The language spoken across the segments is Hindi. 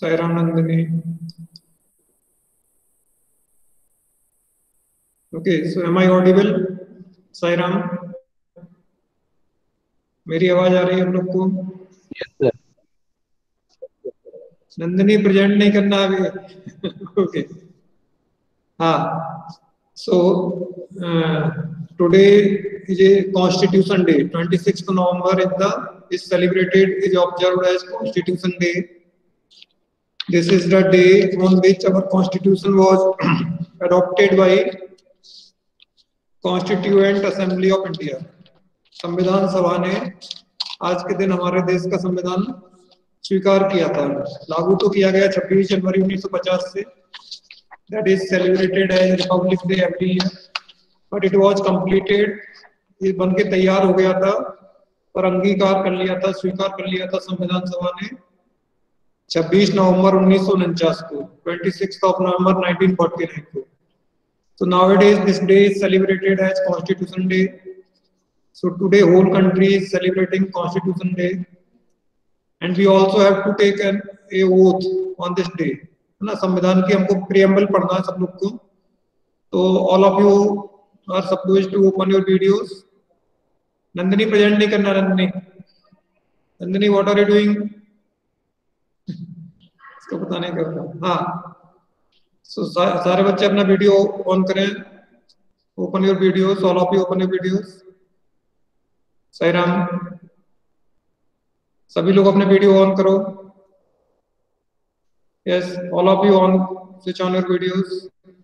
Sairam Nandini. Okay, so am I audible? Sairam, मेरी आवाज आ रही है आप लोग को? Yes, sir. नंदिनी प्रेजेंट नहीं करना अभी. ओके. हाँ. So today is a Constitution Day. 26th November is celebrated, is observed as Constitution Day. This is the day on which our Constitution was adopted by Constituent Assembly of India. संविधान सभा ने आज के दिन हमारे देश का संविधान स्वीकार किया था. लागू तो किया गया 26 जनवरी 1950 से. That is celebrated as Republic Day every year. But it was completed. ये बन के तैयार हो गया था और अंगीकार कर लिया था, स्वीकार कर लिया था संविधान सभा ने 26 नवंबर 1949 को, 26th of November 1949 को. So nowadays this day is celebrated as Constitution Day. So today whole country is celebrating Constitution Day, and we also have to take a oath on this day. है ना, संविधान की हमको प्रियम्बल पढ़ना है सब लोग को. तो all of you are supposed to open your videos. Nandini present नहीं करना. Nandini what are you doing? इसको पता नहीं करता. हाँ. So सारे बच्चे अपना वीडियो ऑन करें. Open your videos. All of you open your videos. Sairam, सभी लोग अपने वीडियो ऑन करो. Yes, all of you on, switch on your videos.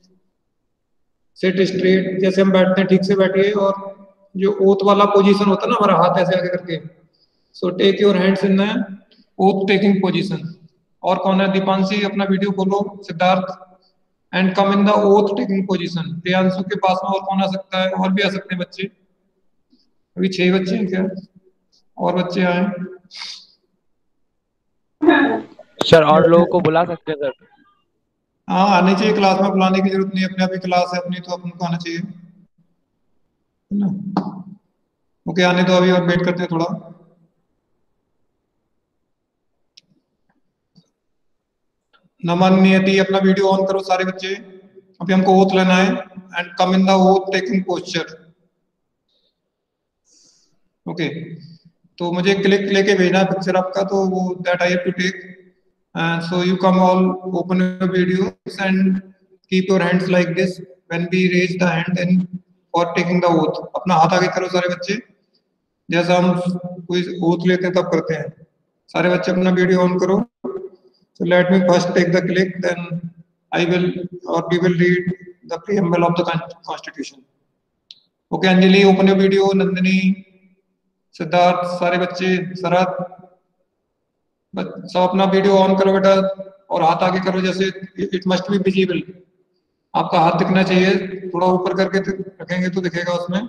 Sit straight, जैसे हम बैठते हैं ठीक से बैठिए. और जो ओथ वाला पोजीशन होता है ना, हमारा हाथ ऐसे आगे करके. So take your hands in the oath taking position. और कौन है? दीपांशी, अपना वीडियो खोलो. Siddharth, and come in the oath taking position. Priyanshu के पास में और कौन आ सकता है? और भी आ सकते हैं बच्चे. अभी 6 बच्चे हैं क्या? और बच्चे आए? सर और लोगों को बुला सकते हैं सर. हाँ, आने चाहिए. क्लास में बुलाने की जरूरत नहीं. अपने आप ही क्लास है अपनी, तो अपन को आना चाहिए, है ना. ओके, आने दो. अभी और वेट करते हैं थोड़ा. नमन, नियति, अपना वीडियो ऑन करो सारे बच्चे. अभी हमको ओथ लेना है. And come in the oath taking posture. Okay. तो मुझे क्लिक लेके भेजना पिक्चर आपका, तो वो that I have to take. So you come all, open your videos and keep your hands like this when we raise the hand and for taking the oath. अपना हाथ आगे करो सारे बच्चे, जैसा हम कोई ओथ लेते हैं तब करते हैं. सारे बच्चे अपना वीडियो ऑन करो. So let me first take the click, then I will or we will read the preamble of the Constitution. Okay, Anjali, open your video. Nandini, Siddharth, सारे बच्चे, शरद, सब अपना वीडियो ऑन करो बेटा. और हाथ आगे करो, जैसे इट मस्ट बी विजिबल. आपका हाथ दिखना चाहिए. थोड़ा ऊपर करके रखेंगे तो दिखेगा उसमें.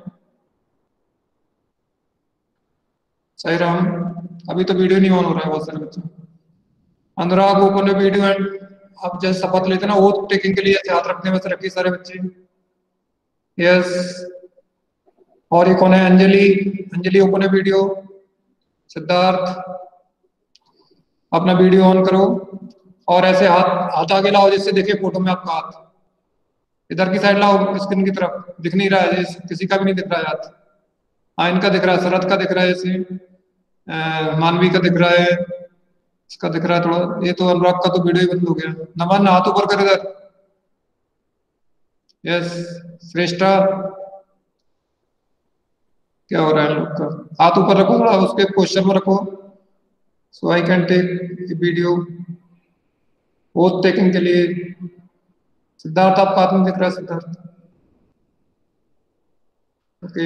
सही राम, अभी तो वीडियो नहीं ऑन हो रहा है बहुत सारे बच्चे. अनुराग, ओपन वीडियो. एंड आप जैसे शपथ लेते ना ओथ टेकिंग के लिए, ऐसे हाथ रखने में से रखिए सारे बच्चे. यस. और ये कौन है? अंजलि. Anjali, open video. सिद्धार्थ, अपना वीडियो ऑन करो. और ऐसे हाथ आगे लाओ जिससे देखे फोटो में आपका हाथ. इधर की साइड लाओ, स्क्रीन की तरफ. दिख नहीं रहा है, किसी का भी नहीं दिख रहा है हाथ. हाँ, इनका दिख रहा है. शरद का दिख रहा है, जैसे मानवी का दिख रहा है, इसका दिख रहा है थोड़ा. ये तो अनुराग का तो वीडियो ही बंद हो गया. नमन, हाथ ऊपर कर इधर. यस. श्रेष्ठा, क्या हो रहा है लोग का? हाथ ऊपर रखो थोड़ा, उसके पोस्टर में रखो. So I can take video oath taking के लिए. सिद्धार्थ, आपका हाथ में दिख रहा है? सिद्धार्थ, ओके.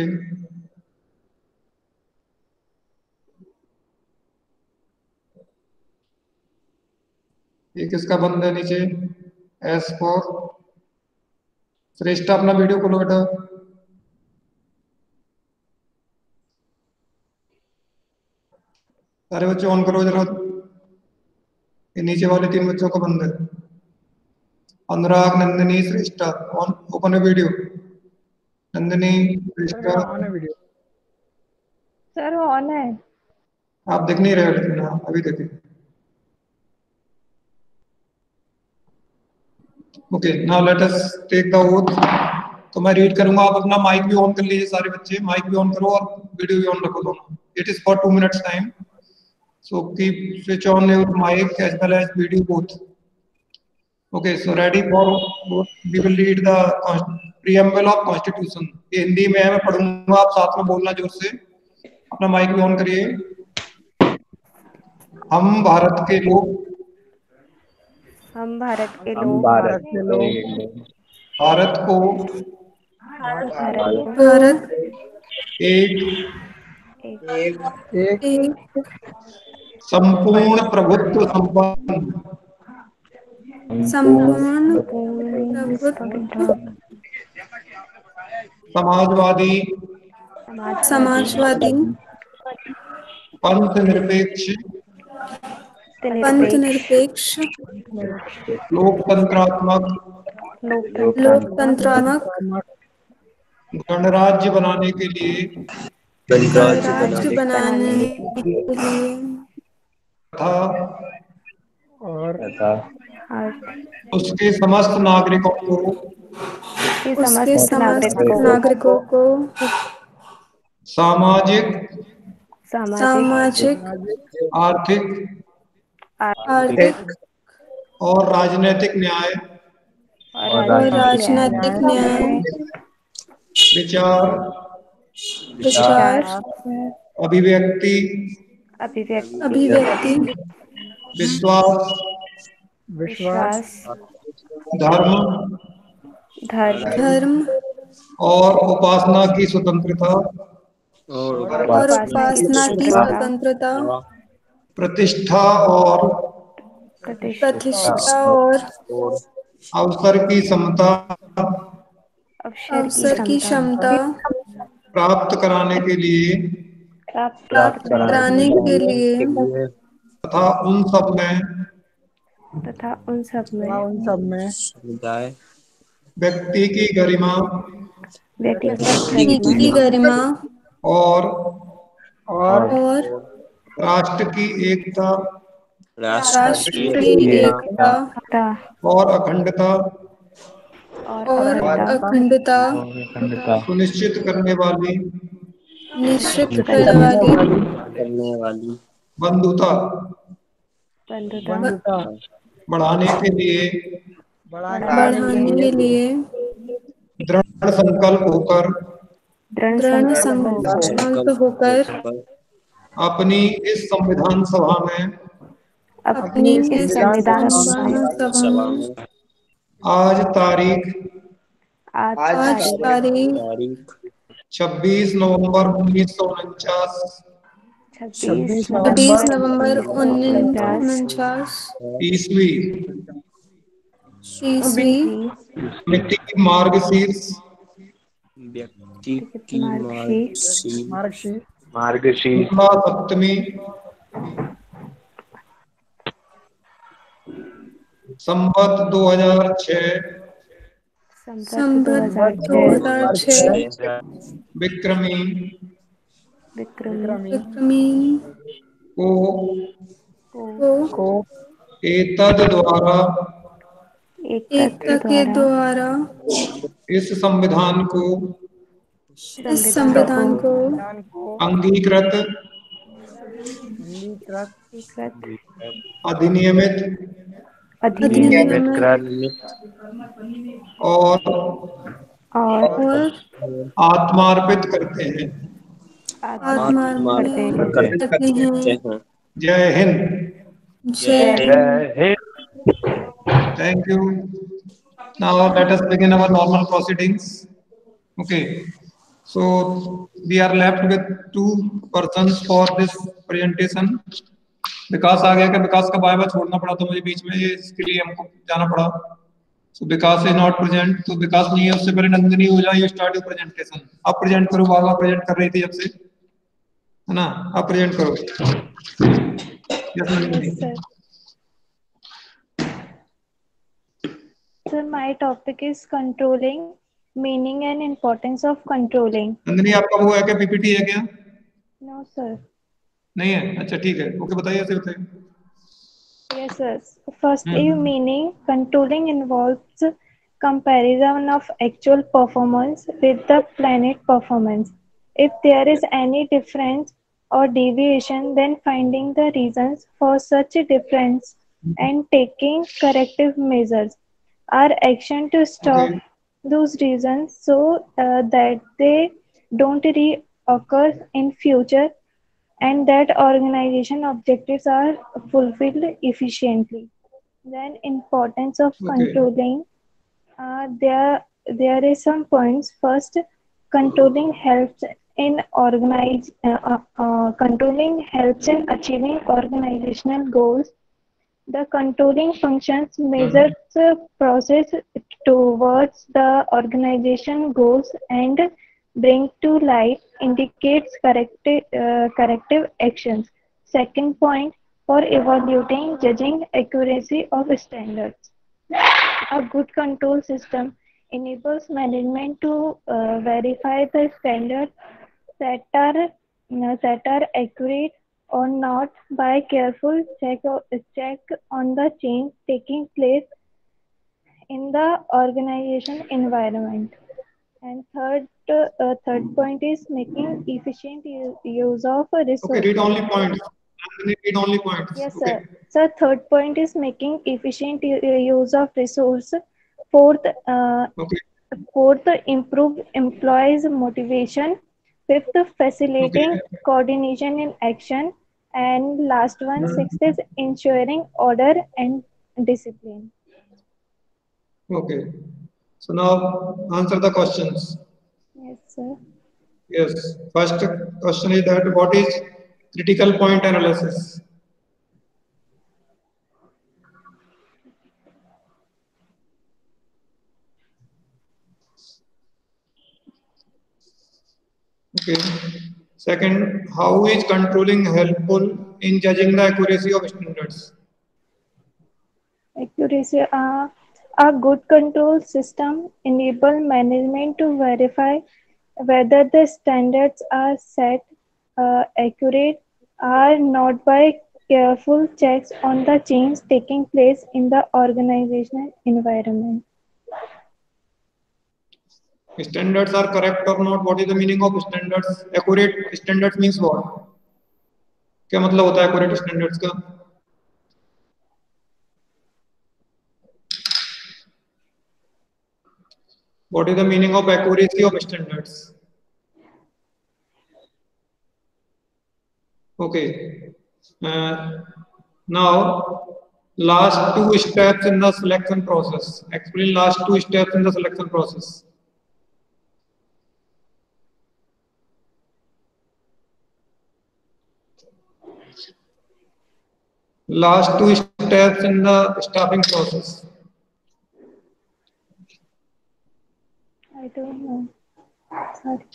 ये किसका बंद है नीचे? S for Shreshtha. अपना वीडियो खोलो बेटा. सारे बच्चे ऑन करो जरा. ये नीचे वाले 3 बच्चों का बंद है. Anurag, Nandini, Shreshtha, on, open video. Nandini, Shreshtha, on है वीडियो. सर वो ऑन है. आप दिख नहीं रहे हो लेकिन. हाँ, अभी देखिए. Okay, now let us take the oath. तो मैं रीड करूंगा, आप अपना माइक भी ऑन कर लीजिए, सारे बच्चे माइक भी ऑन करो और वीडियो भी ऑन रखो दोनों। It is for 2 minutes time, so keep switch on your mic as well as video both. Okay, so ready for, we will read the preamble of constitution. ये हिंदी में है, मैं पढ़ूंगा, आप साथ में बोलना जोर से। अपना माइक भी ऑन करिए। हम भारत के लोग, हम भारत के हम लोग भारत के लोग भारत को भारत भारत एक एक एक संपूर्ण प्रभुत्व संपन्न संपूर्ण पूर्ण प्रभुत्व समाजवादी समाजवादी पंथ निरपेक्ष पंथ निरपेक्ष निरपेक्ष लोकतंत्रात्मक लोकतंत्रात्मक गणराज्य बनाने के लिए गणराज्य बनाने के लिए तथा तथा उसके समस्त नागरिकों को उसके समस्त नागरिकों को सामाजिक, सामाजिक आर्थिक आर्थिक और राजनीतिक न्याय, और राजनीतिक न्याय विचार, विचार अभिव्यक्ति, अभिव्यक्ति विश्वास, धर्म धर्म और उपासना की स्वतंत्रता, और उपासना की स्वतंत्रता प्रतिष्ठा और प्रतिष्ठा और अवसर की समता अवसर की क्षमता प्राप्त कराने के लिए प्राप्त कराने के लिए तथा उन सब में व्यक्ति की गरिमा व्यक्ति की गरिमा और और राष्ट्र की एकता राष्ट्र की एकता और अखंडता और अखंडता सुनिश्चित करने वाली निश्चित करने वाली बंधुता बढ़ाने के लिए बढ़ाने के लिए दृढ़ संकल्प होकर दृढ़ संकल्प होकर अपनी इस संविधान सभा में अपनी इस संविधान सभा में आज तारीख आज तारीख 26 नवंबर 1949 26 नवंबर 1949 ईस्वी ईस्वी व्यक्ति की मार्गशीर्ष मार्गशीर्ष शुक्ला सप्तमी संवत 2006 संवत 2006 विक्रमी को एतद द्वारा एकता के द्वारा इस संविधान को अंगीकृत अधिनियमित और आत्मार्पित करते हैं। करते हैं। जय हिंद। जय Hind. Thank you. Now let us begin our normal proceedings. Okay. So we are left with 2 persons for this presentation. विकास आ गया, क्या विकास का बाय बाय छोड़ना पड़ा तो मुझे बीच में, ये इसके लिए हमको जाना पड़ा। So Vikas is not present, तो विकास नहीं है, उससे पहले नंदिनी हो जाए, you start your presentation. आप प्रेजेंट करो, बाबा प्रेजेंट कर रही थी जब से, है ना, आप प्रेजेंट करो। Yes, Nandini. Sir, my topic is controlling, meaning and importance of controlling. Nandini, आपका वो है क्या, पीपीटी है क्या? No, sir. नहीं है, अच्छा ठीक है, ओके, बताइए, ऐसे बताइए। Yes, sir. First, meaning controlling involves comparison of actual performance with the planet performance. If there is any difference or deviation, then finding the reasons for such a difference and taking corrective measures are action to stop Okay. those reasons so that they don't reoccur in future and that organization objectives are fulfilled efficiently. Then importance of Okay. controlling. There is some points. First, controlling helps in controlling helps in achieving organizational goals. The controlling functions measures the process towards the organization goals and bring to light indicates corrective actions. Second point, for evaluating judging accuracy of standards. A good control system enables management to verify the standards that are accurate or not by careful check on the change taking place in the organization environment. And third point is making efficient use of Okay. resources. Read only points. Read only points. Yes, Okay. sir. So third point is making efficient use of resource. Fourth, Okay. improve employees' motivation. Fifth, Okay. facilitating coordination in action. And last one, Hmm. sixth is ensuring order and discipline. Okay. So now answer the questions. Yes, sir. Yes. First question is that what is critical point analysis? Okay. Second, how is controlling helpful in judging the accuracy of standards? Accuracy. A good control system enable management to verify whether the standards are set accurate or not by careful checks on the change taking place in the organizational environment. Standards are correct or not? What is the meaning of standards? Accurate standards means what? क्या मतलब होता है accurate standards का? What is the meaning of accuracy of standards? Okay. Now, last two steps in the selection process. Explain last two steps in the selection process. Last two steps in the staffing process. I don't know. Sorry.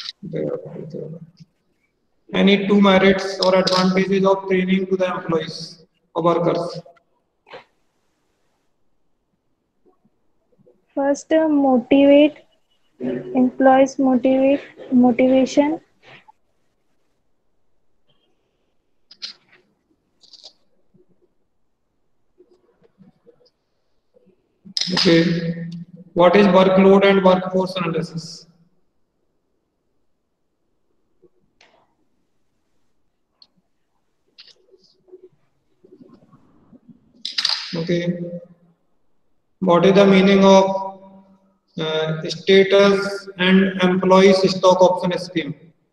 Any two merits or advantages of training to the employees or workers? First, motivate employees motivation. Okay. What is workload and workforce analysis? Okay. What is the meaning of status and employees stock option scheme?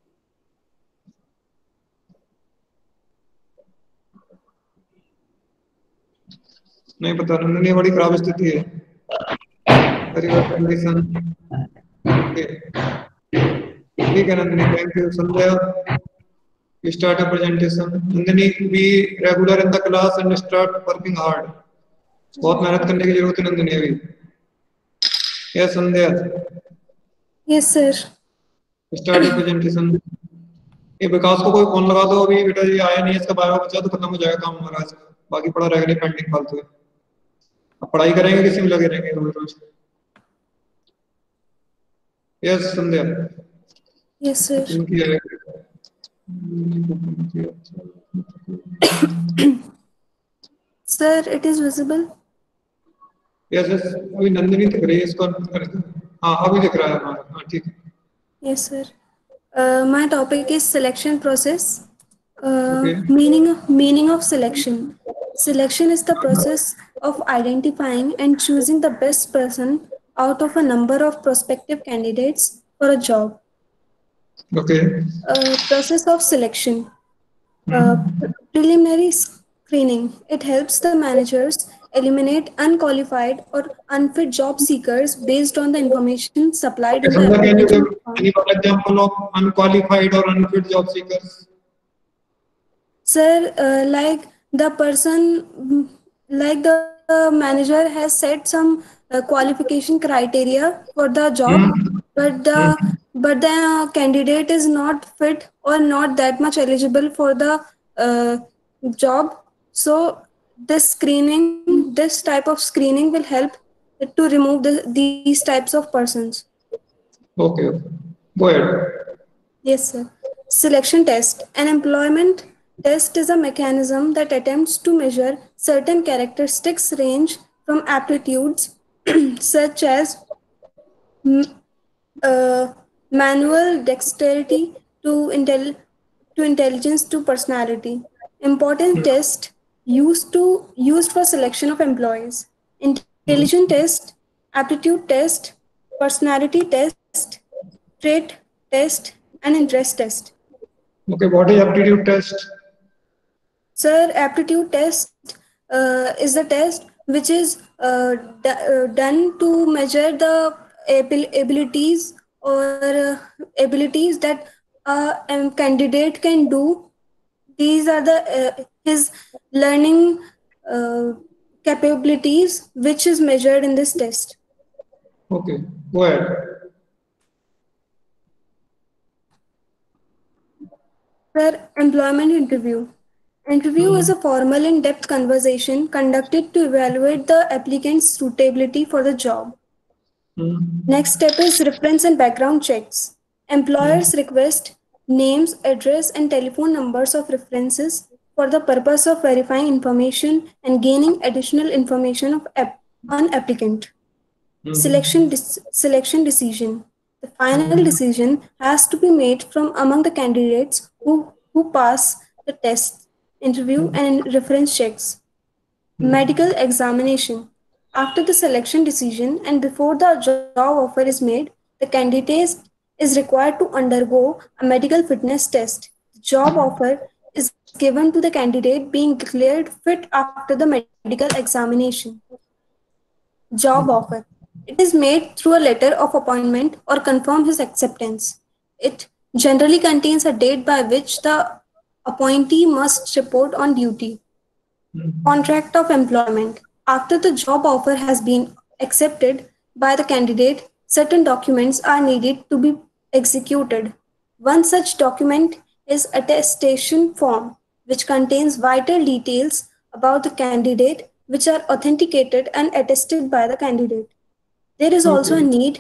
नहीं पता नंदनी बड़ी खराब स्थिति है परिवार कंडीशन ओके ठीक है Nandini thank you Sandhya you start a presentation Nandini be regular in the class and start working hard बहुत मेहनत करने की जरूरत है नंदनी अभी yes Sandhya Yes, sir. Start a presentation ये विकास को कोई फोन लगा दो अभी बेटा ये आया नहीं है इसका बायो बचा तो खत्म हो जाएगा काम हमारा आज बाकी पड़ा रहेगा नहीं पेंडिंग फालतू है अब पढ़ाई करेंगे किसी में लगे रहेंगे रोज रोज यस संध्या Yes, sir. इनकी है Sir, it is visible. Yes yes, अभी नंदिनी दिख रही है, इसको अनम्यूट कर दो। हाँ अभी दिख रहा है हमारा, हाँ ठीक है। Yes, sir. My topic is selection process. Okay Meaning of selection. Selection is the process of identifying and choosing the best person out of a number of prospective candidates for a job. Okay. Process of selection. Uh, Preliminary screening. It helps the managers eliminate unqualified or unfit job seekers based on the information supplied Okay, in the Sandhya, can you give application form. any one example of unqualified or unfit job seekers? Sir, like the person, like the manager has set some qualification criteria for the job, Hmm. but Hmm. the candidate is not fit or not that much eligible for the uh, job. So this type of screening will help to remove these types of persons. Okay, okay. Go ahead. Yes, sir. Selection test. An employment test is a mechanism that attempts to measure certain characteristics range from aptitudes such as mm, uh, manual dexterity to, to intelligence to personality. Important test used for selection of employees. Intelligence test, aptitude test, personality test, trait test, and interest test. Okay, what is aptitude test? Sir, aptitude test is the test which is done to measure the abilities or abilities that a candidate can do. These are the his learning uh, capabilities which is measured in this test. Okay, go ahead. Sir, employment interview. Interview is a Hmm. formal in-depth conversation conducted to evaluate the applicant's suitability for the job. Hmm. Next step is reference and background checks. Hmm. Employers request names, address, and telephone numbers of references for the purpose of verifying information and gaining additional information on applicant. Hmm. Selection decision. The final decision has to be made from among the candidates who pass the test, interview, and reference checks. Medical Hmm. examination. After the selection decision and before the job offer is made, the candidate is required to undergo a medical fitness test. The job offer is given to the candidate being declared fit after the medical examination. Job offer. It is made through a letter of appointment or confirm his acceptance. It generally contains a date by which the appointee must report on duty. Contract of employment. After the job offer has been accepted by the candidate, certain documents are needed to be executed. One such document is attestation form, which contains vital details about the candidate which are authenticated and attested by the candidate. There is also a Okay. need,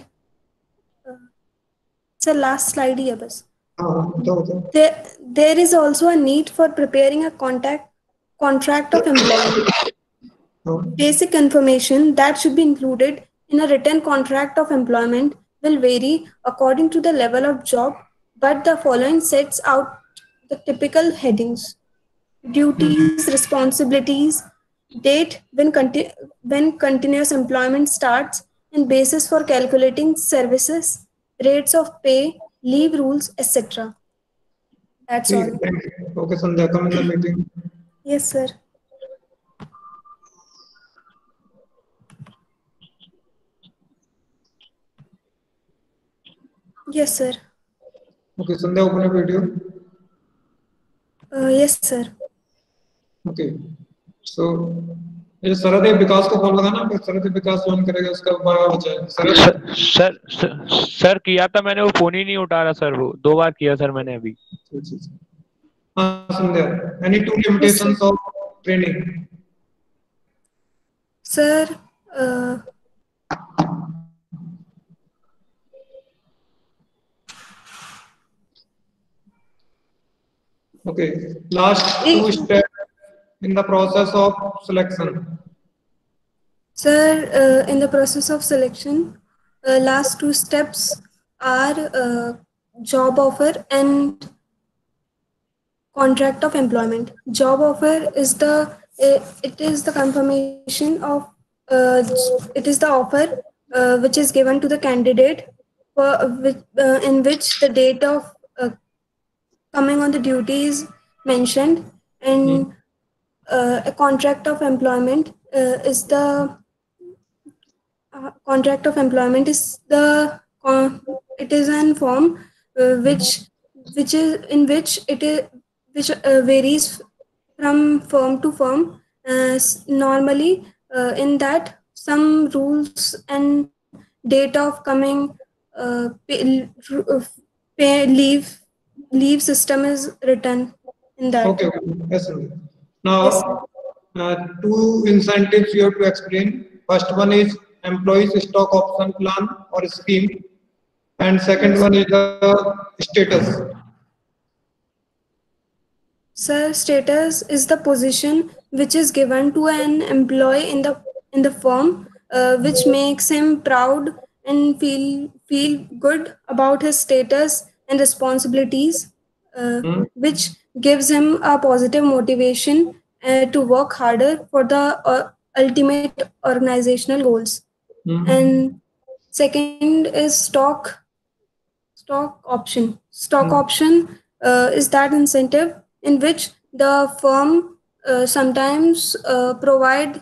it's the last slide here, बस. हाँ बताओ बताओ। There is also a need for preparing a contract of employment. हाँ Basic information that should be included in a written contract of employment will vary according to the level of job, but the following sets out the typical headings: duties, responsibilities, date when continuous employment starts, and basis for calculating services, rates of pay, leave rules, etc. That's ठीक है, all. thank you. Okay, Sandhya, come in the meeting. Yes, sir. Yes, sir. Okay, Sandhya, open a video. Yes, sir. Okay, so ये सरदेव विकास को फोन लगाना, फिर सरदेव विकास फोन करेगा, उसका बायो हो जाएगा। सरदेव सर किया था मैंने, वो फोन ही नहीं उठा रहा सर, वो 2 बार किया सर मैंने अभी। हाँ Sandhya, any two Yes, sir. limitations of training? Sir, Okay, last two steps in the process of selection. Sir, in the process of selection, last two steps are job offer and contract of employment. Job offer is it is the confirmation of it is the offer which is given to the candidate in which the date of coming on the duty is mentioned, and a contract of employment is the contract of employment is it is an form which is in which it is which varies from firm to firm. Normally, in that some rules and date of coming pay leave system is written in that. Okay, okay. Yes, sir. Yes, sir. Now, two incentives you have to explain. First one is employees stock option plan or scheme, and second one is the status. Sir, status is the position which is given to an employee in the firm, which makes him proud and feel good about his status and responsibilities, Hmm? which gives him a positive motivation to work harder for the ultimate organizational goals. Hmm? And second is stock option. Stock Hmm. option is that incentive in which the firm sometimes provide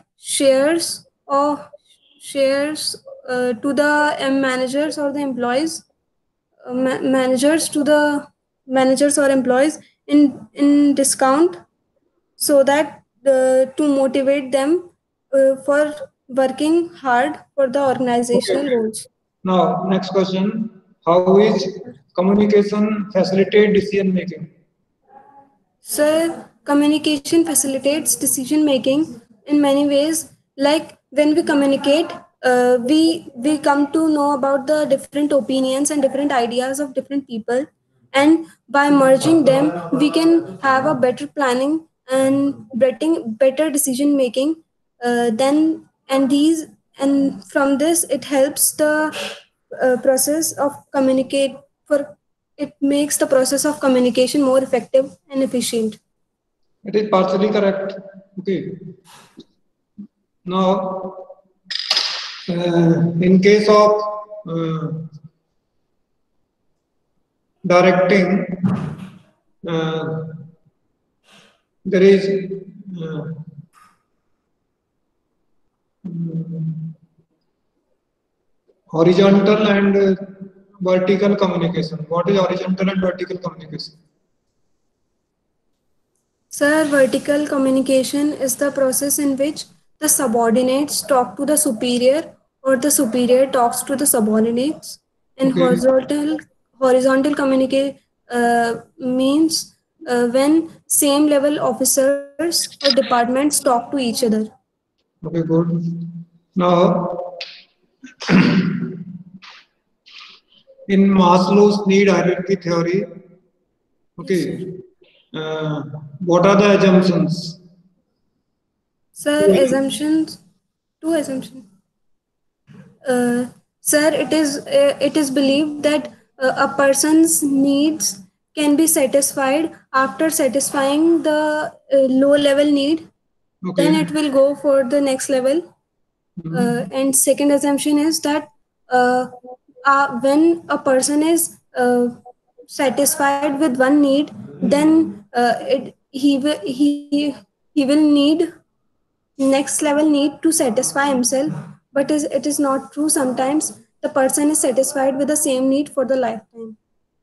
shares to the managers or the employees, managers to the managers or employees in discount, so that to motivate them for working hard for the Okay, organizational okay. goals. Now, next question. How is communication facilitate decision making? So, communication facilitates decision making in many ways. Like when we communicate, we come to know about the different opinions and different ideas of different people, and by merging them, we can have a better planning and better decision making. Then and these and from this, it helps the process of communicate for it makes the process of communication more effective and efficient. It is partially correct. Okay. Now, in case of uh, directing, uh, there is uh, horizontal and vertical communication. What is horizontal and vertical communication? Sir, vertical communication is the process in which the subordinates talk to the superior or the superior talks to the subordinates. And Okay. horizontal communicate means when same level officers or departments talk to each other. Okay, good. Now, in Maslow's need hierarchy theory, Yes, sir. okay, uh, what are the assumptions? Sir, assumptions, two assumptions. Sir, it is believed that a person's needs can be satisfied after satisfying the low level need. Then Okay. it will go for the next level. Mhm. And second assumption is that uh, when a person is satisfied with one need, then he will need next level need to satisfy himself, but it is not true. Sometimes the person is satisfied with the same need for the lifetime.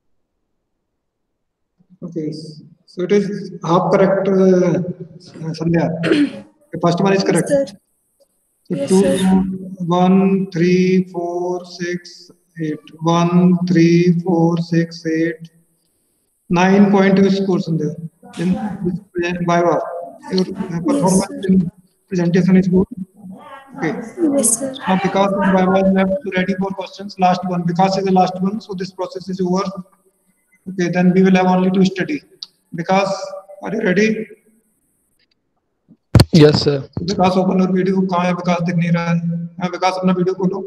Okay. So it is half correct, Sandhya. The first one is Yes, correct. sir. So Yes, two, sir. 1, 3, 4, 6, 8. 1, 3, 4, 6, 8. 9 point you score Sandhya. In this Viva. Your Yes, performance sir. in presentation is good. Okay. Yes, sir. Now, because is Viva is left to ready for questions. Last one. Because is the last one. So this process is over. Okay. Then we will have only to study. Because, are you ready? Yes sir. Vikas open और वीडियो कहाँ है? विकास दिख नहीं रहा है। हाँ विकास अपना वीडियो खोलो।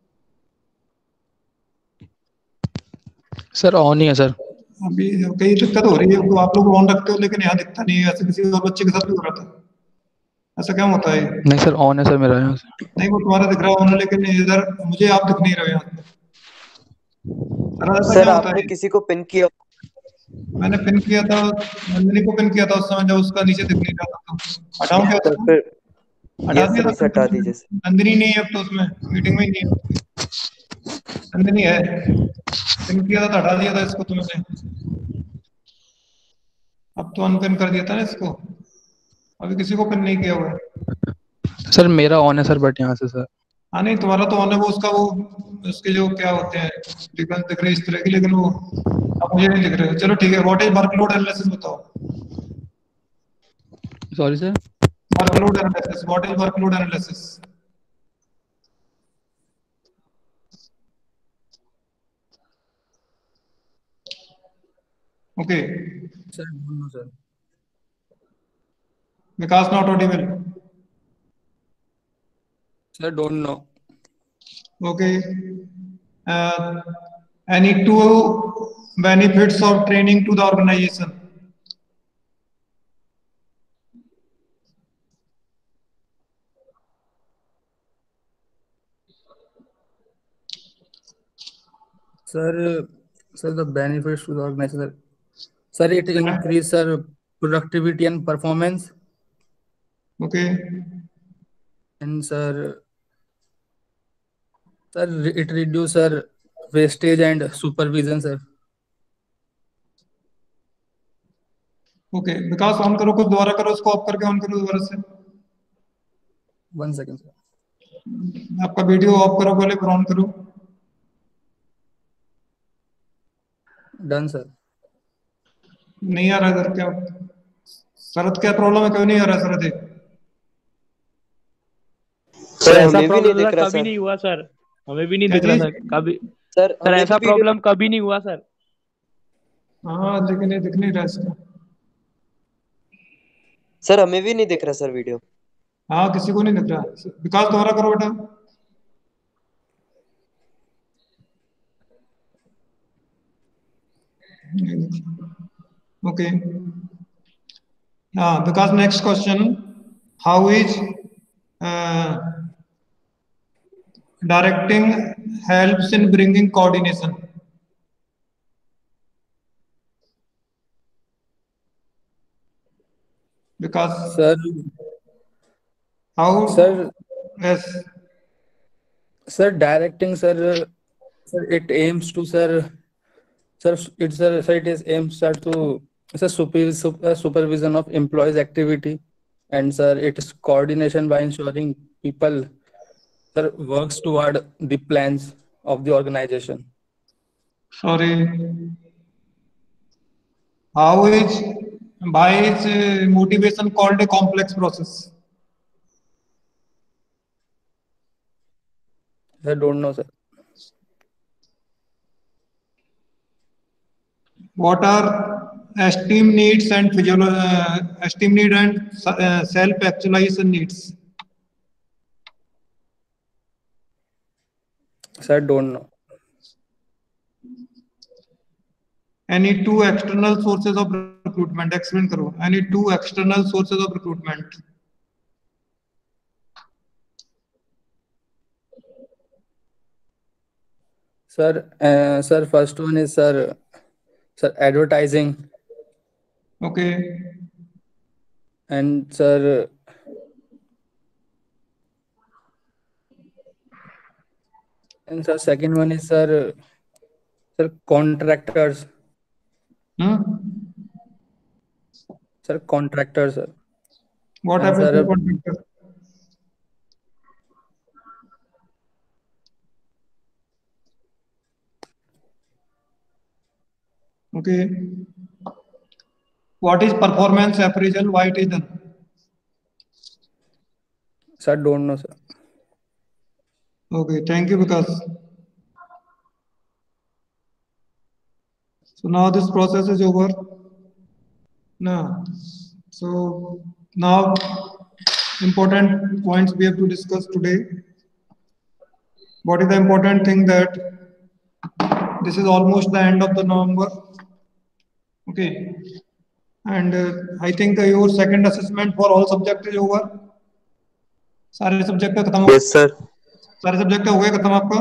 सर ऑन ही है सर। अभी कई दिक्कत हो रही है, तो आप लोग ऑन रखते हो लेकिन यहाँ दिखता नहीं है। ऐसे किसी और बच्चे के साथ भी हो रहा था, ऐसा क्यों होता है? नहीं सर ऑन है सर मेरा यहाँ से। नहीं वो तुम्हारा दिख रहा है ऑन, लेकिन इधर मुझे आप दिख नहीं रहे हो यहाँ पे। ऐसा सर क्या होता आपने है? किसी को पिन किया? मैंने पिन किया था, नंदिनी को पिन किया था उस समय, जब उसका नीचे दिख नहीं रहा था। तो हटाऊं क्या सर उसको? फिर हटा यस दिया सर, था इसे हटा पिन। दीजिए सर। नंदिनी नहीं है अब तो उसमें, मीटिंग में ही नहीं है। नंदिनी है, पिन किया था तो हटा दिया था इसको तुमने। अब तो अनपिन कर दिया था ना इसको। अभी किसी को पिन नहीं किया हुआ है। सर मेरा ऑन है सर, बट यहाँ से सर। हाँ नहीं तुम्हारा तो ऑन है, वो उसका वो उसके जो क्या होते हैं डिफरेंस दिख रहे हैं इस तरह की, लेकिन वो अब मुझे नहीं दिख रहे। चलो ठीक है, व्हाट इज वर्कलोड एनालिसिस बताओ। Sorry sir. Workload analysis, what is workload analysis? Okay, sir बोलो sir. Vikas not audible. Sir don't know. Okay, any two benefits of training to the organization? Sir, the benefits to the organization. Sir, it increase sir productivity and performance. Okay. And sir, it reduce sir wastage and supervision, sir. Okay Vikas on करो, कुछ दोबारा करो, उसको ऑफ करके ऑन करो दोबारा से। 1 second, sir. आपका वीडियो ऑफ करो पहले, फिर ऑन करो। Done, sir. नहीं आ रहा इधर क्या? शरद क्या प्रॉब्लम है, क्यों नहीं आ रहा शरद? सर ऐसा हमें भी नहीं प्रॉब्लम दिख रहा कभी सर। नहीं हुआ सर, हमें भी नहीं क्या दिख रहा चीज? सर कभी। सर सर हमें ऐसा भी वीडियो। प्रॉब्लम कभी नहीं हुआ सर। हाँ लेकिन ये दिख नहीं रहा इसका। सर हमें भी नहीं दिख रहा सर वीडियो। हाँ किसी को नहीं दिख रहा। विकास दोबारा करो बेटा। ओके हाँ Vikas, next question, how is directing helps in bringing coordination? Because Sir, how? sir, Yes. sir, directing, sir, it aims to, it is aims sir to, sir, supervision of employees' activity, and sir, it is coordination by ensuring people, sir, works toward the plans of the organization. Sorry. How is by its motivation called a complex process? I don't know, sir. What are esteem needs and esteem need and self-actualization needs? Sir, don't know. Any two external sources of recruitment. Explain karo. Any two external sources of recruitment. Sir, first one is sir, advertising. Okay. And sir, second one is sir, contractors. Sir, contractors, sir. What And happens sir, to contractor? Okay. What is performance appraisal? Why it is done? Sir, don't know, sir. Okay, thank you, Vikas. So now this process is over. Now, so now important points we have to discuss today. What is the important thing that this is almost the end of the November. Okay. And I think your second assessment for all subjects is over. सारे सब्जेक्ट का खत्म हो Yes, sir. सारे सब्जेक्ट हो गए खत्म आपका?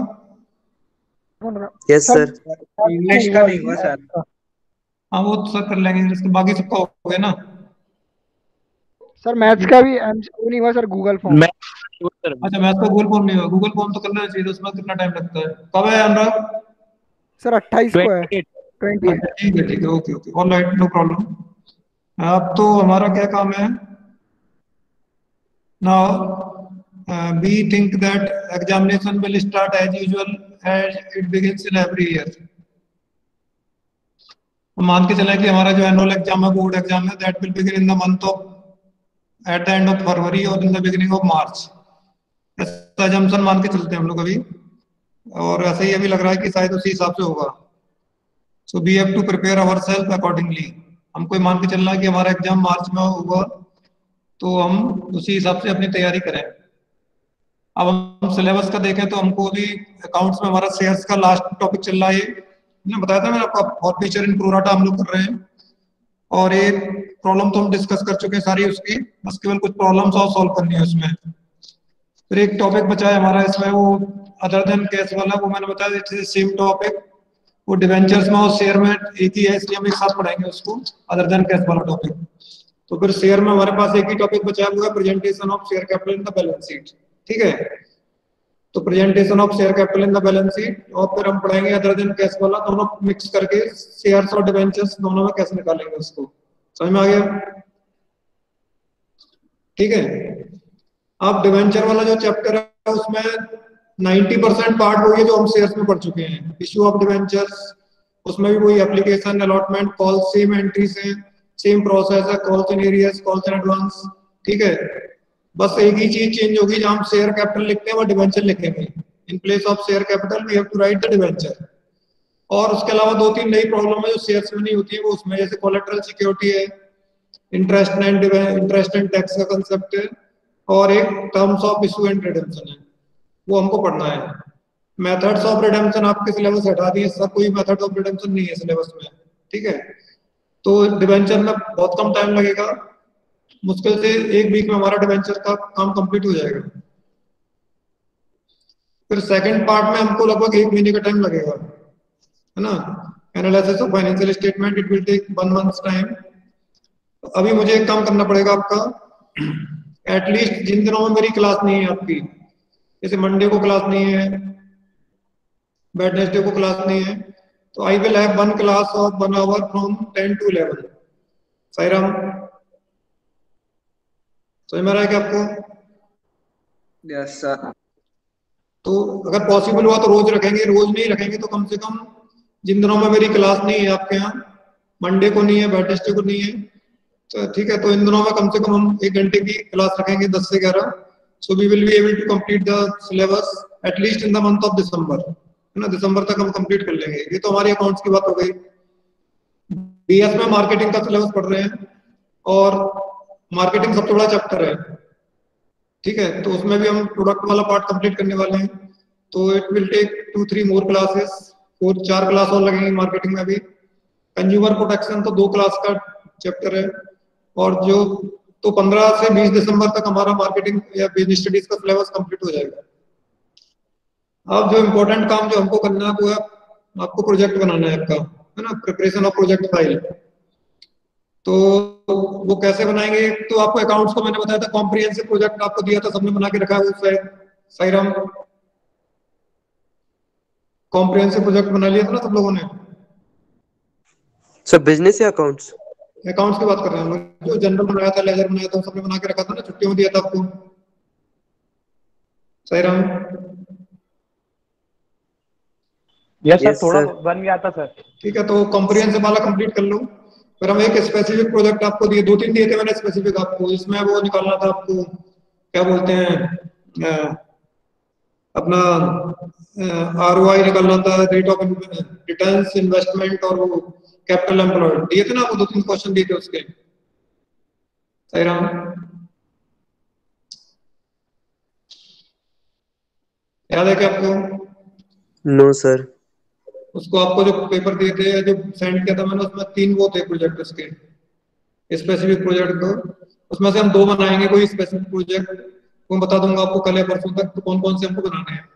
Yes, sir. इंग्लिश का नहीं हुआ सर। हाँ वो तो सर कर लेंगे, इंग्लिश का बाकी सबका हो गया ना? सर मैथ्स का भी वो नहीं हुआ सर, गूगल फॉर्म। अच्छा मैथ्स का गूगल फॉर्म नहीं हुआ, गूगल फॉर्म तो कर लेना चाहिए, उसमें कितना टाइम लगता है? कब है अनुराग? सर 28 को है। 28। ठीक है, okay okay, alright, no problem. अब तो हमारा क्या काम है? Now we think that examination will start as usual as it begins in every year. मान के चलें कि हमारा जो एनुअल एग्जाम है, बोर्ड एग्जाम है, that will begin in the month of at the end of February और in the beginning of March. ऐसा अजम्पशन मान के चलते हैं हम लोग अभी, और ऐसे ही अभी लग रहा है कि शायद उसी हिसाब से होगा। So we have to prepare our self accordingly. हमको मान के चलना है कि हमारा एग्जाम मार्च में होगा, तो हम उसी हिसाब से अपनी तैयारी करें। अब हम सिलेबस का देखें तो हमको अभी अकाउंट्स में हमारा शेयर्स का लास्ट टॉपिक चल रहा है। मैंने बताया था मैंने आपको, और फीचर इन प्रोराटा हम लोग कर रहे हैं, और एक प्रॉब्लम तो हम डिस्कस कर चुके हैं सारी उसकी, बस केवल कुछ प्रॉब्लम्स और सॉल्व करनी है उसमें। फिर एक टॉपिक बचा है हमारा इसमें, वो अदर देन कैश वाला, वो मैंने बताया इट इज सेम टॉपिक, वो डिवेंचर्स में और शेयर में एक ही है, इसलिए हम एक साथ पढ़ाएंगे उसको, अदर देन कैश वाला टॉपिक। तो फिर शेयर में हमारे पास एक ही टॉपिक बचा हुआ है, presentation of share capital in the balance sheet. ठीक है, तो presentation of share capital in the balance sheet, और फिर हम पढ़ाएंगे अदर देन कैश वाला, दोनों मिक्स करके शेयर्स और डिवेंचर्स दोनों में कैसे निकालेंगे उसको। समझ में आ गया? ठीक है, अब डिवेंचर वाला जो चैप्टर है उसमें 90% पार्ट वही है जो हम शेयर्स में पढ़ चुके हैं। इश्यू ऑफ डिवेंचर्स, उसमें भी वही application, allotment, call, same entries है, सेम प्रोसेस है, calls in arrears, calls in advance. ठीक है, बस एक ही चीज चेंज होगी, जहां हम शेयर कैपिटल लिखते हैं वो डिवेंचर लिखेंगे। In place of share capital we have to write the debenture. और उसके अलावा 2-3 नई प्रॉब्लम है जो शेयर्स में नहीं होती है, वो उसमें जैसे कोलेटरल सिक्योरिटी है, इंटरेस्ट एंड टैक्स का कंसेप्ट है, और एक terms of issue and redemption है, वो हमको पढ़ना है। मेथड्स ऑफ रिडेम्पशन आपके सिलेबस हटा दिए सर, कोई मेथड ऑफ रिडेम्पशन नहीं है सिलेबस में। ठीक है, तो डिवेंचर में बहुत कम टाइम लगेगा, मुश्किल से 1 वीक में हमारा डिवेंचर का काम कंप्लीट हो जाएगा। फिर सेकंड पार्ट में हमको लगभग 1 महीने का टाइम लगेगा, है ना। Analysis of financial statement, it will take 1 month time. अभी मुझे एक काम करना पड़ेगा आपका, एटलीस्ट जिन दिनों में मेरी क्लास नहीं है आपकी, जैसे मंडे को क्लास नहीं है, वेडनेसडे को क्लास नहीं है, तो I will have 1 class of 1 hour from 10 to 11। सही राम, समझ में आ रहा है क्या आपको? Yes sir. तो अगर पॉसिबल हुआ तो रोज रखेंगे, रोज नहीं रखेंगे तो कम से कम जिन दिनों में मेरी क्लास नहीं है आपके यहाँ, मंडे को नहीं है, वेडनेसडे को नहीं है, तो ठीक है, तो इन दिनों में कम से कम हम 1 घंटे की क्लास रखेंगे 10 से 11। So we will be able to complete the syllabus at least in the month of December, है ना। दिसंबर तक हम कंप्लीट कर लेंगे। ये तो हमारी अकाउंट्स की बात हो गई। बीएस में मार्केटिंग का सिलेबस पढ़ रहे हैं, और मार्केटिंग सबसे बड़ा चैप्टर है। ठीक है, तो उसमें भी हम प्रोडक्ट वाला पार्ट कंप्लीट करने वाले हैं, तो it will take 2-3 more classes, 4 class और लगेंगी मार्केटिंग में भी। कंज्यूमर प्रोटेक्शन तो 2 क्लास का चैप्टर है, और जो तो 15 से 20 दिसंबर तक हमारा मार्केटिंग या बिजनेस स्टडीज का सिलेबस कंप्लीट हो जाएगा। अब जो इम्पोर्टेंट काम जो हमको करना है वो है आपको प्रोजेक्ट बनाना है आपका, है ना, प्रिपरेशन ऑफ प्रोजेक्ट फाइल। तो वो कैसे बनाएंगे? तो आपको अकाउंट्स को मैंने बताया था, कॉम्प्रिहेंसिव प्रोजेक्ट आपको दिया था, सबने बना के रखा है वो शायद, सही राम, कॉम्प्रिहेंसिव प्रोजेक्ट बना लिया था ना सब लोगों ने? सर बिजनेस या अकाउंट्स? अकाउंट्स की बात कर रहे हैं हम लोग, जो जनरल बनाया था, लेजर बनाया था, सबने बना के रखा था ना, छुट्टियों में दिया था आपको, सही राम? यस सर, Yes, थोड़ा sir. बन गया था सर। ठीक है, तो कॉम्प्रिहेंसिव वाला कंप्लीट कर लो। फिर हम एक स्पेसिफिक प्रोजेक्ट आपको दिए, 2-3 दिए थे मैंने स्पेसिफिक आपको, इसमें वो निकालना था आपको, क्या बोलते हैं, अपना ROI निकालना था, रेट ऑफ रिटर्न्स, इन्वेस्टमेंट, और वो कैपिटल एम्प्लॉयड दिए थे ना आपको, 2-3 क्वेश्चन दिए थे उसके, सही राम? याद है क्या आपको? No sir. उसको आपको जो पेपर दिए थे, जो सेंड किया था मैंने, उसमें 3 वो थे प्रोजेक्ट उसके, स्पेसिफिक प्रोजेक्ट को। उसमें से हम 2 बनाएंगे कोई स्पेसिफिक प्रोजेक्ट, वो बता दूंगा आपको कल या परसों तक तो कौन कौन से हमको बनाने हैं।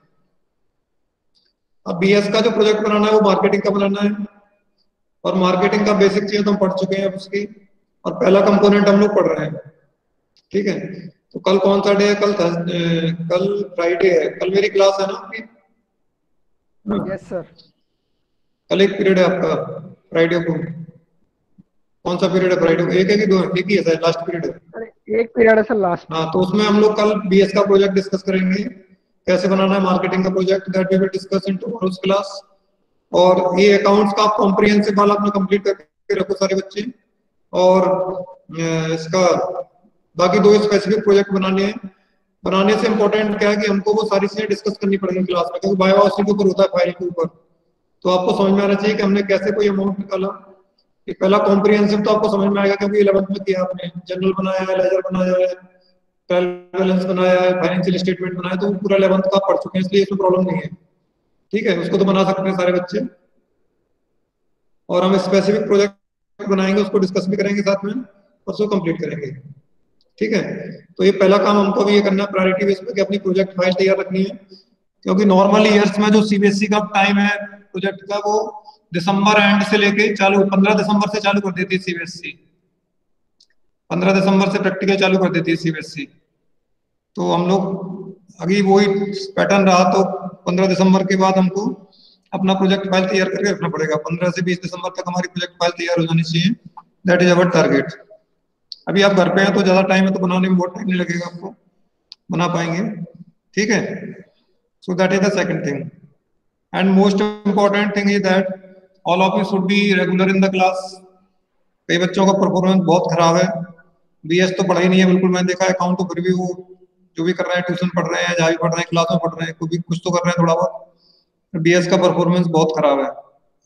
अब बीएस का जो प्रोजेक्ट बनाना है वो मार्केटिंग का बनाना है, और मार्केटिंग का बेसिक चीज तो हम पढ़ चुके हैं अब उसकी, और पहला कंपोनेंट हम लोग पढ़ रहे हैं। ठीक है, तो कल कौन सा डे है? कल फ्राइडे है। कल मेरी क्लास है ना आपकी? Yes sir. कल एक पीरियड है आपका फ्राइडे को। कौन सा पीरियड है फ्राइडे को? एक है कि 2 है? एक ही है शायद, लास्ट पीरियड है। अरे एक पीरियड है सर लास्ट में। हाँ, तो उसमें हम लोग कल बीएस का प्रोजेक्ट डिस्कस करेंगे, कैसे बनाना है मार्केटिंग का project, that we will discuss in tomorrow's class. और ये अकाउंट्स का कॉम्प्रिहेंसिव वाला अपना कंप्लीट करके रखो सारे बच्चे। और इसका बाकी 2 स्पेसिफिक प्रोजेक्ट बनाने हैं। बनाने से इंपॉर्टेंट क्या है कि हमको वो सारी चीजें डिस्कस करनी पड़ेगी क्लास में, क्योंकि बायो उसी के ऊपर होता है, फाइल के ऊपर। तो आपको समझ में आना चाहिए कि हमने कैसे कोई अमाउंट निकाला। कि पहला कॉम्प्रिहेंसिव तो आपको समझ में आएगा, क्योंकि 11th में किया आपने, जनरल बनाया है, लेजर बनाया है, ट्रायल बैलेंस बनाया है, फाइनेंशियल स्टेटमेंट बनाया है, तो पूरा 11th का आप पढ़ चुके हैं, इसलिए इसमें प्रॉब्लम नहीं है। ठीक है, उसको तो बना सकते हैं सारे बच्चे। और हम स्पेसिफिक प्रोजेक्ट बनाएंगे, उसको डिस्कस भी करेंगे साथ में, और उसको कंप्लीट करेंगे। ठीक है, तो ये पहला काम हमको भी ये करना है प्रायोरिटी बेस पे कि अपनी प्रोजेक्ट फाइल तैयार रखनी है। क्योंकि नॉर्मल ईयर्स में जो सीबीएसई का टाइम है प्रोजेक्ट का, वो दिसंबर एंड से लेके चालू, 15 दिसंबर से चालू कर देती है सीबीएसई। 15 दिसंबर से प्रैक्टिकल चालू कर देती है सीबीएसई। तो हम लोग अभी वही पैटर्न रहा, तो 15 दिसंबर के बाद हमको अपना प्रोजेक्ट फाइल तैयार करके रखना पड़ेगा। 15 से 20 दिसंबर तक हमारी प्रोजेक्ट फाइल तैयार हो जानी चाहिए, दैट इज अवर टारगेट। अभी आप घर पे हैं तो ज्यादा टाइम है, तो बनाने में बहुत टाइम नहीं लगेगा आपको, बना पाएंगे। ठीक है, so that is the second thing. And most important thing is that all of you should be regular in the class. कई बच्चों का परफॉर्मेंस बहुत खराब है, बीएस तो पढ़ा ही नहीं है बिल्कुल, मैंने देखा अकाउंट तो फिर भी वो जो भी कर रहे हैं, ट्यूशन पढ़ रहे हैं, जहाँ भी पढ़ रहे हैं, क्लास में पढ़ रहे हैं, कोई भी कुछ तो कर रहे हैं थोड़ा बहुत। बीएस का परफॉर्मेंस बहुत खराब है।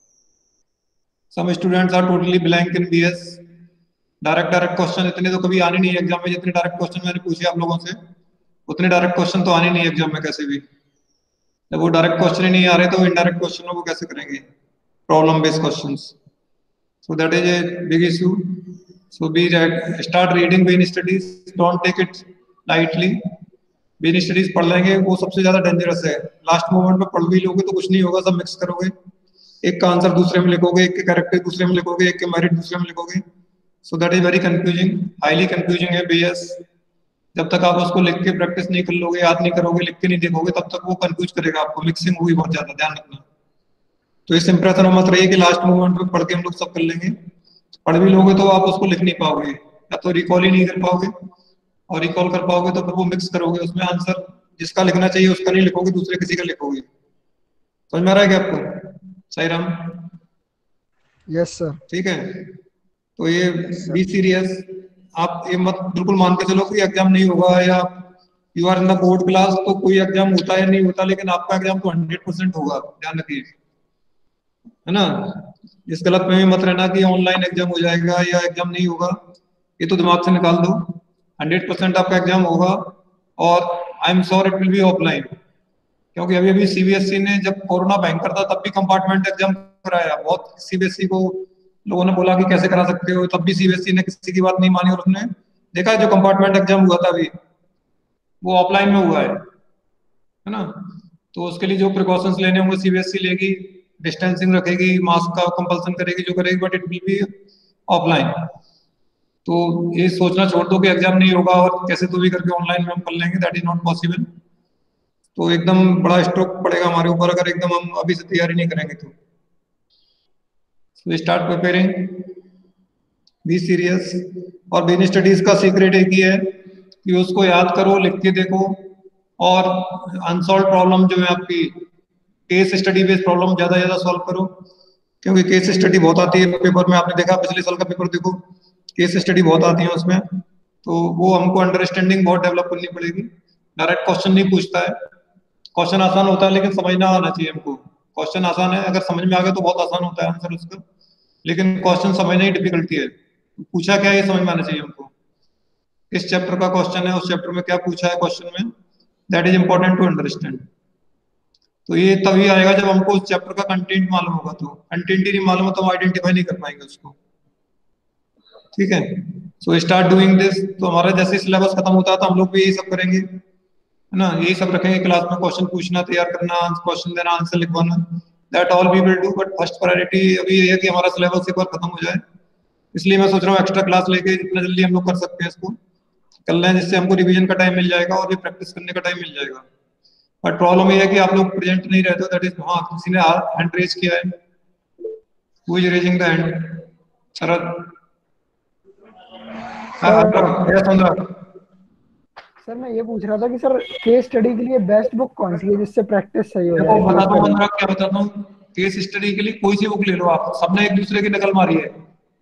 Some students are totally blank in BS. Direct question इतने तो कभी आने नहीं है एग्जाम में, जितने डायरेक्ट क्वेश्चन मैंने पूछे आप लोगों से, उतने डायरेक्ट क्वेश्चन तो आने नहीं एग्जाम में कैसे भी। जब वो डायरेक्ट क्वेश्चन ही नहीं आ रहे तो इनडायरेक्ट क्वेश्चन वो कैसे करेंगे, problem based questions. So that is a big issue. So be start reading when studies, don't take it lightly. When studies पढ़ लेंगे वो सबसे ज्यादा डेंजरस है। लास्ट मोमेंट में पढ़ भी लोगे तो कुछ नहीं होगा, सब मिक्स करोगे, एक का आंसर दूसरे में लिखोगे, एक के कैरेक्टर दूसरे में लिखोगे, एक के मेरिट दूसरे में लिखोगे। So that is very confusing, highly confusing है बीएस। जब तक आप उसको लिख के प्रैक्टिस नहीं कर लोगे, याद नहीं करोगे, लिख के नहीं देखोगे, तब तक वो कंफ्यूज करेगा आपको, मिक्सिंग होगी बहुत ज्यादा, ध्यान रखना। तो इस इंप्रेशन में मत रहिए कि लास्ट मोमेंट में पढ़ के हम लोग सब कर लेंगे। पढ़ भी लोगे तो आप उसको लिख नहीं पाओगे, या तो रिकॉल ही नहीं कर पाओगे, और रिकॉल कर पाओगे तो फिर वो मिक्स करोगे, उसमें आंसर जिसका लिखना चाहिए उसका नहीं लिखोगे, दूसरे किसी का लिखोगे। समझ में आ रहा है क्या आपको? सही राम? Yes sir. ठीक है, तो ये बी सीरियस। आप ये मत बिल्कुल मान के चलो कि एग्जाम नहीं होगा, या you are in the board class तो कोई एग्जाम होता है नहीं होता, लेकिन आपका एग्जाम तो 100% होगा, ध्यान रखिए, है ना। इस गलत में भी मत रहना कि ऑनलाइन एग्जाम हो जाएगा या एग्जाम नहीं होगा, ये तो दिमाग से निकाल दो। 100% आपका एग्जाम होगा, और I am sure it will be offline. क्योंकि अभी अभी सीबीएसई ने जब कोरोना भयंकर था तब भी कंपार्टमेंट एग्जाम कराया। बहुत सीबीएसई को लोगों ने बोला कि कैसे करा सकते हो, तब भी सीबीएसई ने किसी की बात नहीं मानी, और उसने देखा जो कंपार्टमेंट एग्जाम हुआ था अभी वो ऑफलाइन में हुआ है ना। तो उसके लिए जो प्रिकॉशंस लेने होंगे सीबीएसई लेगी, डिस्टेंसिंग रखेगी, मास्क का कंपल्सन करेगी, जो करेगी, but it will be offline. तो ये सोचना छोड़ दो कि एग्जाम नहीं होगा और कैसे तो भी करके ऑनलाइन में हम कर लेंगे, दैट इज नॉट पॉसिबल। तो एकदम बड़ा स्ट्रोक पड़ेगा हमारे ऊपर अगर एकदम हम अभी से तैयारी नहीं करेंगे तो। Start preparing, be serious. और बिजनेस स्टडीज का सीक्रेट एक ही है कि उसको याद करो, लिख के देखो, और अनसॉल्व प्रॉब्लम जो है आपकी केस स्टडी बेस्ड प्रॉब्लम ज्यादा सॉल्व करो, क्योंकि केस स्टडी बहुत आती है पेपर में। आपने देखा पिछले साल का पेपर देखो, केस स्टडी बहुत आती है उसमें, तो वो हमको अंडरस्टैंडिंग बहुत डेवलप करनी पड़ेगी। डायरेक्ट क्वेश्चन नहीं पूछता है, क्वेश्चन आसान होता है लेकिन समझना आना चाहिए हमको। क्वेश्चन आसान है, अगर समझ में आ गया तो बहुत आसान होता है आंसर उसका, लेकिन क्वेश्चन समझना ही डिफिकल्टी है। पूछा क्या है ये समझ में आना चाहिए हमको, किस चैप्टर का क्वेश्चन है, उस चैप्टर में क्या पूछा है क्वेश्चन में, that is important to understand. तो ये तभी आएगा जब हमको उस चैप्टर का कंटेंट मालूम होगा। तो कंटेंट ही नहीं मालूम है तो हम आइडेंटिफाई नहीं कर पाएंगे उसको। ठीक है, सो स्टार्ट डूइंग दिस। तो हमारा जैसे सिलेबस खत्म होता है तो हम लोग भी यही सब करेंगे, है ना, यही सब रखेंगे क्लास में, क्वेश्चन पूछना, तैयार करना, क्वेश्चन देना, आंसर लिखवाना, that all we will do. But first priority अभी ये है कि हमारा सिलेबस एक बार खत्म हो जाए, इसलिए मैं सोच रहा हूँ एक्स्ट्रा क्लास लेके जितना जल्दी हम लोग कर सकते हैं इसको कर लें, जिससे हमको रिवीजन का टाइम मिल जाएगा और भी प्रैक्टिस करने का टाइम मिल जाएगा। बट प्रॉब्लम ये है कि आप लोग प्रेजेंट नहीं रहते हो, दैट इज। हाँ, किसी ने हैंड रेज किया है, who is raising the hand? Sharad? Yes Anurag. Sir मैं ये पूछ रहा था कि सर केस स्टडी के लिए बेस्ट बुक कौन सी है जिससे प्रैक्टिस सही हो देखो जाए? बताता हूँ अनुराग, क्या बताता हूँ, केस स्टडी के लिए कोई सी बुक ले लो आप, सबने एक दूसरे की नकल मारी है।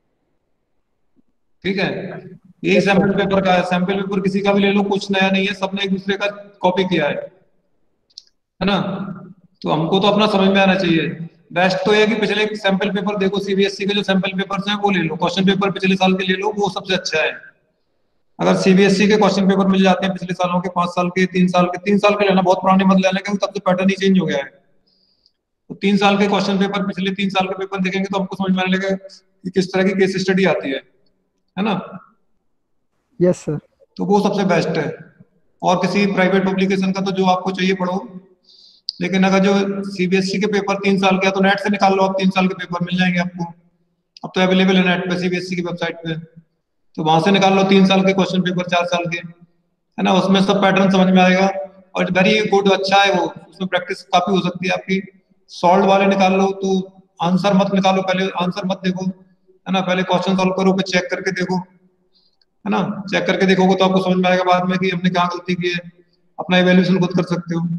ठीक है, यही Yes, sir. सैंपल पेपर का है, सैंपल पेपर किसी का भी ले लो, कुछ नया नहीं है, सबने एक दूसरे का कॉपी किया है ना। तो हमको तो अपना समझ में आना चाहिए। बेस्ट तो ये कि पिछले सैंपल पेपर देखो, सीबीएसई के जो सैंपल पेपर्स हैं वो ले लो, क्वेश्चन पेपर पिछले साल के ले लो, वो सबसे अच्छा है। अगर सीबीएसई के क्वेश्चन पेपर मिल जाते हैं पिछले सालों के, 5 साल के, 3 साल के, 3 साल के लेना, बहुत पुराने मत लेना क्योंकि तब तो पैटर्न ही चेंज हो गया है। तो 3 साल के क्वेश्चन पेपर, पिछले 3 साल के पेपर देखेंगे तो हमको समझ में आने लगेगा कि किस तरह की केस स्टडी आती है ना। Yes sir. तो वो सबसे बेस्ट है। और किसी प्राइवेट पब्लिकेशन का तो जो आपको चाहिए पढ़ो, लेकिन अगर जो सीबीएसई के पेपर 3 साल के, तो नेट से निकाल लो आप, 3 साल के पेपर मिल जाएंगे आपको, अब तो अवेलेबल है नेट पे, सीबीएसई की वेबसाइट पे, तो वहां से निकाल लो 3 साल के क्वेश्चन पेपर, 4 साल के, है ना, उसमें सब पैटर्न समझ में आएगा। और वेरी गुड, अच्छा है वो, उसमें प्रैक्टिस काफी हो सकती है आपकी। सॉल्व वाले निकाल लो, तो आंसर मत निकालो, पहले आंसर मत देखो, है ना, पहले क्वेश्चन सॉल्व करो, फिर चेक करके देखो, है ना। चेक करके देखोगे तो आपको समझ में आएगा बाद में कि हमने क्या गलती की है, अपना इवेल्यूशन खुद कर सकते हो।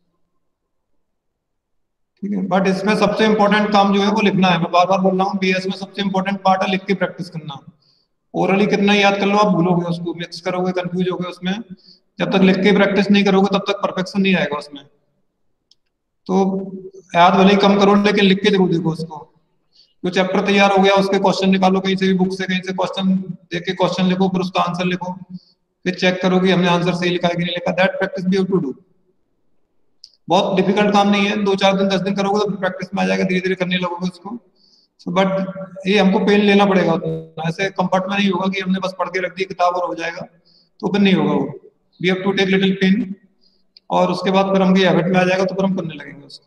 ठीक है, बट इसमें सबसे इंपॉर्टेंट काम जो है वो लिखना है। मैं बार बार बोल रहा हूँ, बीएस में सबसे इंपॉर्टेंट पार्ट है लिख के प्रैक्टिस करना। ओरली कितना याद कर लो, आप भूलोगे उसको, मिक्स करोगे, कंफ्यूज होगे उसमें। जब तक लिख के प्रैक्टिस नहीं करोगे तब तक परफेक्शन नहीं आएगा उसमें। तो याद भले ही कम करो, लेकिन लिख के जरूर देखो उसको। जो चैप्टर तैयार हो गया उसके क्वेश्चन निकालो कहीं से भी, बुक से कहीं से क्वेश्चन देख के क्वेश्चन लिखो, फिर उसका आंसर लिखो, फिर चेक करो कि हमने आंसर सही लिखा है कि नहीं लिखा। That practice we have to do. बहुत डिफिकल्ट काम नहीं है, 2-4 दिन 10 दिन करोगे तो प्रैक्टिस में आ जाएगा, धीरे धीरे करने लगोगे उसको। बट ये हमको पेन लेना पड़ेगा, तो ऐसे कंफर्ट में नहीं होगा कि हमने बस पढ़ के रख दी किताब और हो जाएगा, तो फिर नहीं होगा वो। We have to take little pain, और उसके बाद फिर हमकी हैबिट में आ जाएगा तो फिर हम करने लगेंगे उसको।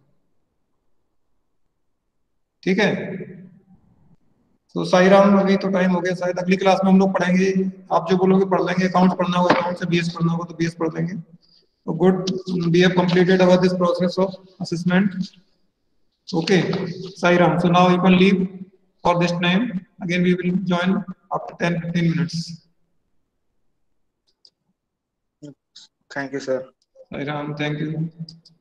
ठीक है, तो साई राम, अभी तो टाइम हो गया, शायद अगली क्लास में हम लोग पढ़ेंगे, आप जो बोलोगे पढ़ लेंगे। अकाउंट पढ़ना होगा अकाउंट से, बीएस पढ़ना होगा तो बीएस पढ़ लेंगे। तो good, we have completed our this process of assessment. Okay, Sai Ram. So now you can leave for this time. Again, we will join after 10-15 minutes. Thank you, sir. Sai Ram, thank you.